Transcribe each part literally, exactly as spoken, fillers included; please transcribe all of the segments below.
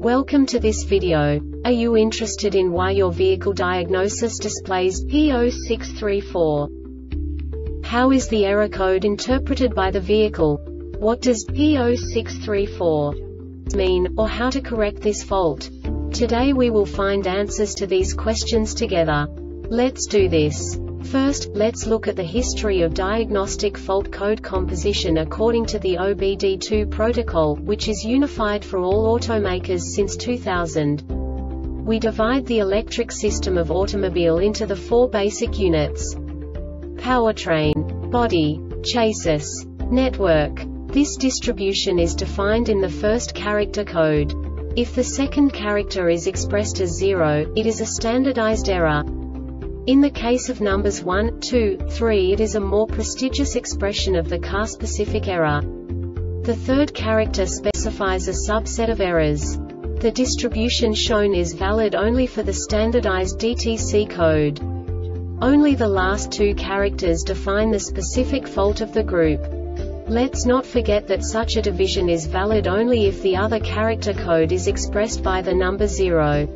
Welcome to this video. Are you interested in why your vehicle diagnosis displays P zero six three four? How is the error code interpreted by the vehicle? What does P zero six three four mean, or how to correct this fault? Today we will find answers to these questions together. Let's do this. First, let's look at the history of diagnostic fault code composition according to the O B D two protocol, which is unified for all automakers since two thousand. We divide the electric system of automobile into the four basic units: powertrain, body, chassis, network. This distribution is defined in the first character code. If the second character is expressed as zero, it is a standardized error. In the case of numbers one, two, three, it is a more prestigious expression of the car-specific error. The third character specifies a subset of errors. The distribution shown is valid only for the standardized D T C code. Only the last two characters define the specific fault of the group. Let's not forget that such a division is valid only if the other character code is expressed by the number zero.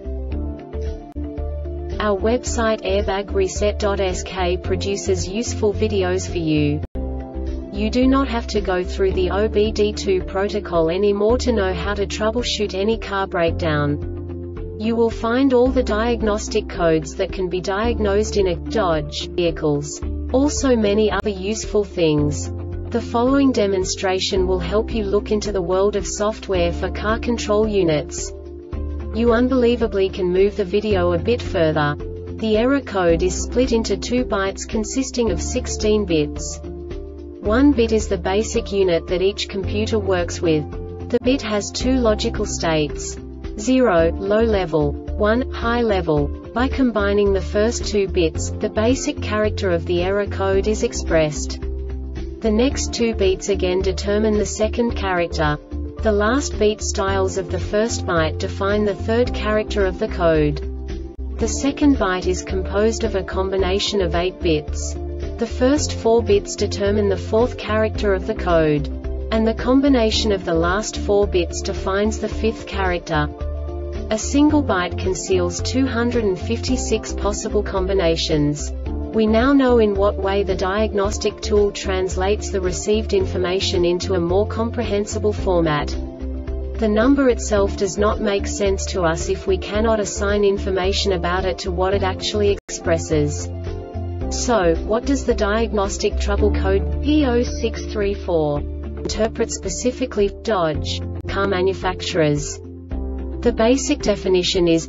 Our website airbag reset dot S K produces useful videos for you. You do not have to go through the O B D two protocol anymore to know how to troubleshoot any car breakdown. You will find all the diagnostic codes that can be diagnosed in a Dodge vehicles. Also many other useful things. The following demonstration will help you look into the world of software for car control units. You unbelievably can move the video a bit further. The error code is split into two bytes consisting of sixteen bits. One bit is the basic unit that each computer works with. The bit has two logical states: zero, low level, one, high level. By combining the first two bits, the basic character of the error code is expressed. The next two bits again determine the second character. The last beat styles of the first byte define the third character of the code. The second byte is composed of a combination of eight bits. The first four bits determine the fourth character of the code. And the combination of the last four bits defines the fifth character. A single byte conceals two hundred fifty-six possible combinations. We now know in what way the diagnostic tool translates the received information into a more comprehensible format. The number itself does not make sense to us if we cannot assign information about it to what it actually expresses. So, what does the diagnostic trouble code P zero six three four interpret specifically for Dodge car manufacturers? The basic definition is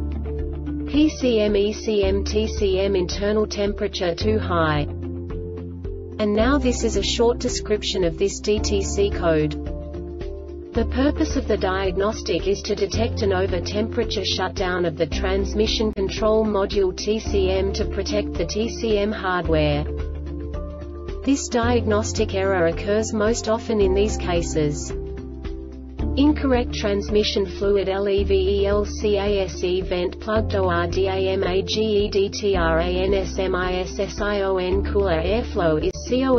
P C M E C M T C M internal temperature too high. And now this is a short description of this D T C code. The purpose of the diagnostic is to detect an over-temperature shutdown of the transmission control module T C M to protect the T C M hardware. This diagnostic error occurs most often in these cases: incorrect transmission fluid levelcase vent plugged ordamagedtransmission cooler airflow is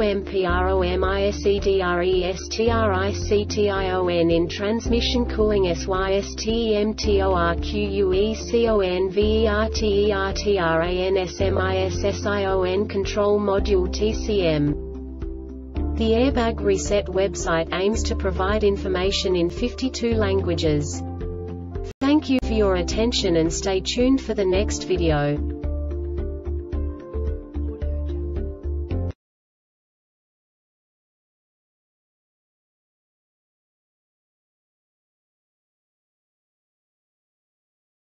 compromisedrestriction in transmission cooling systemvertertransmission control module T C M. The Airbag Reset website aims to provide information in fifty-two languages. Thank you for your attention and stay tuned for the next video.